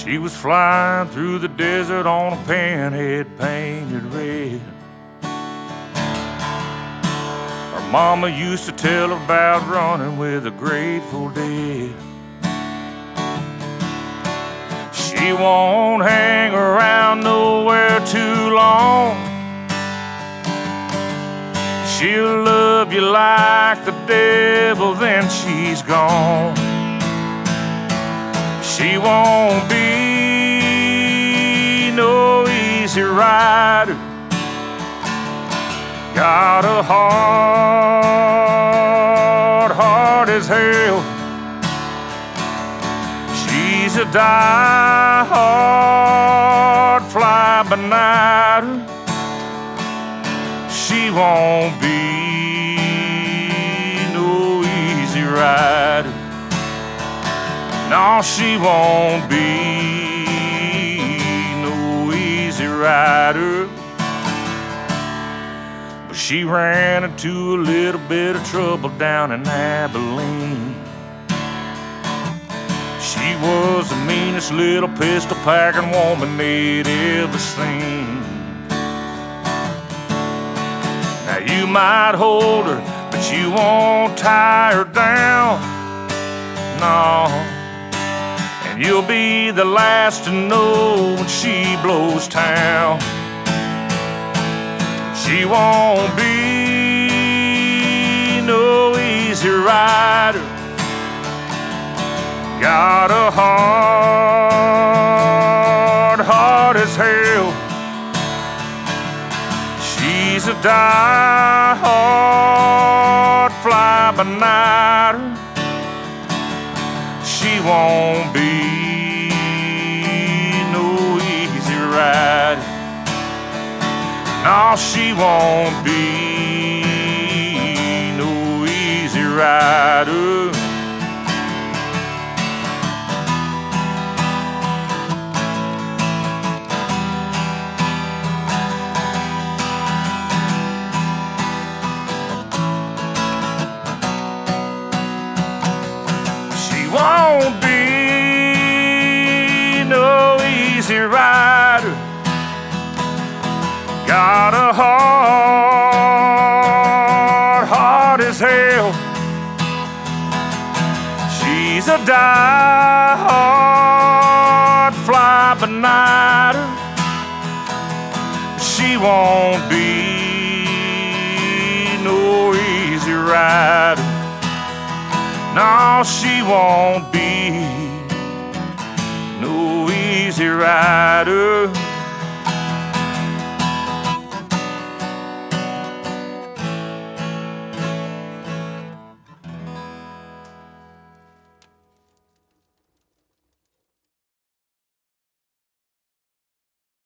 She was flying through the desert on a pinhead painted red. Her mama used to tell about running with the Grateful Dead. She won't hang around nowhere too long. She'll love you like the devil, then she's gone. She won't be no easy rider. Got a heart as hell. She's a die-hard fly-by-nighter. She won't be no easy rider. No, she won't be no easy rider. But she ran into a little bit of trouble down in Abilene. She was the meanest little pistol-packing woman they'd ever seen. Now you might hold her, but you won't tie her down. No. And you'll be the last to know when she blows town. She won't be no easy rider. Got a heart as hell. She's a die-hard fly-by-nighter. She won't be no easy rider. No, she won't be no easy rider. Won't be no easy rider. Got a heart as hell. She's a die-hard fly-by-nighter. She won't be no easy rider. No, she won't be no easy rider.